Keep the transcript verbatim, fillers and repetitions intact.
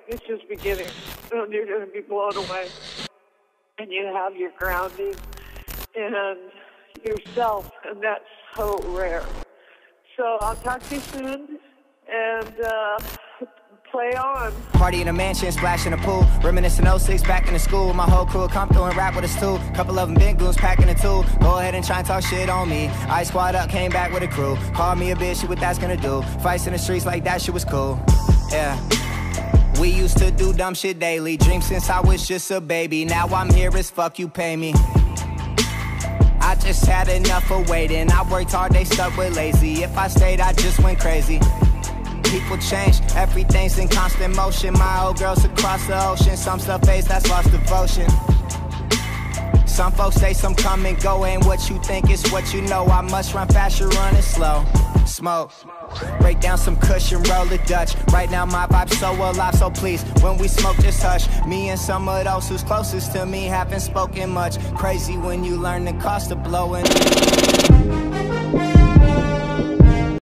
It's just beginning. And you're going to be blown away. And you have your grounding and yourself, and that's so rare. So I'll talk to you soon, and uh, play on. Party in a mansion, splash in a pool, reminiscing oh six back in the school. My whole crew come through and rap with us too. Couple of them big goons packing a tool. Go ahead and try and talk shit on me. I squad up, came back with a crew. Called me a bitch, shit what that's gonna do. Fights in the streets like that shit was cool. Yeah. We used to do dumb shit daily. Dream since I was just a baby. Now I'm here as fuck, you pay me. I just had enough of waiting. I worked hard, they stuck with lazy. If I stayed, I just went crazy. People change, everything's in constant motion. My old girls across the ocean. Some stuff fades, that's lost devotion. Some folks say some come and go. Ain't what you think, it's what you know. I must run fast, you're running slow. Smoke, break down some cushion, roll a Dutch. Right now my vibe's so alive, so please, when we smoke just hush. Me and some of those who's closest to me haven't spoken much. Crazy when you learn the cost of blowing.